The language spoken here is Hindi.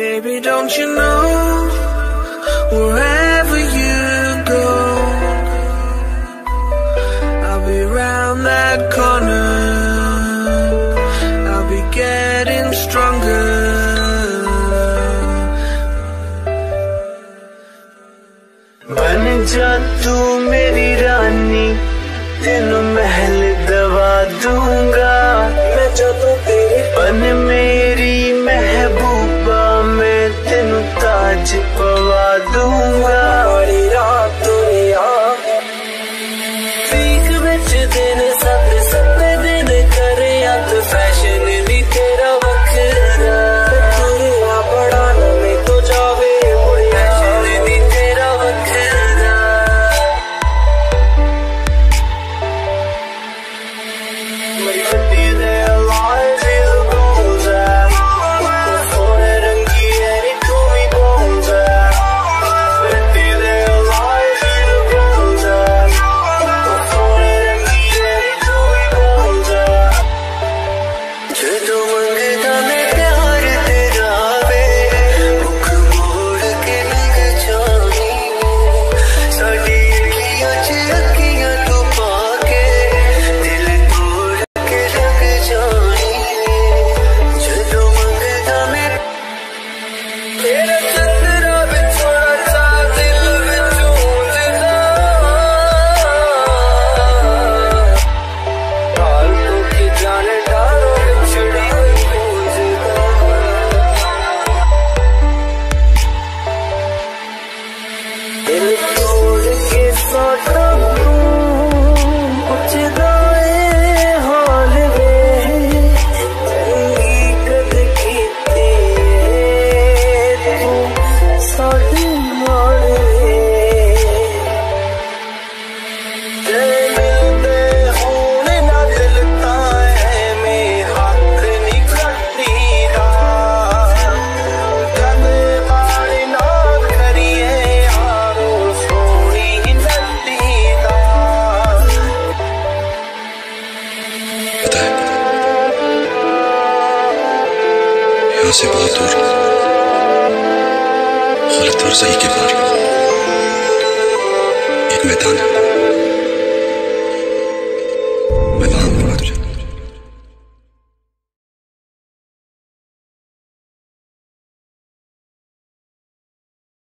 Baby, don't you know, wherever you go, I'll be round that corner, I'll be getting stronger. बन जा तू मेरी रानी, तेनू महल दवा दूंगा मैं जदों तेरे। बन मेरी महबूबा, मैं तेनू ताज पवा दूंगा। बड़ी रात दुनिया पीक विच दिन सत सत दिन करे अत फैशन भी तेरा वखरा। तुरिया बड़ा नवें तो जावे फैशन भी तेरा वखरा। मेरी गड्डी दे लाल दिल बोलदा, सोने रंगी है नी तू भी बोलदा। गड्डी दे लाल दिल बोलदा, सोने रंगी है नी तू भी बोलदा। जदों मंगदा मैं प्यार तेरा वे, मुख मोड़ के लग जानी। साडी अखियां च अखियां तू पाके, दिल तोड़ के लग जानी। जदों मंगदा मैं तेरा चंदरा बिछोड़ा सा दिल विच ऊंजदा। डाल तू की जाने डालो बिछड़ी हुई गूंजदा। दिल तोड़ के साटा तू पुछदा ए हाल वे, चंगी कद कीती तू साडे नाल वे। जे मिलदे होण ना दिल तां ऐवें हथ नी खट्टी दा। कदे माड़ी ना करिए यारो सोहणी नट्टी दा। पता है, यहाँ से बहुत दूर गलत और सही के पार एक मैदान है।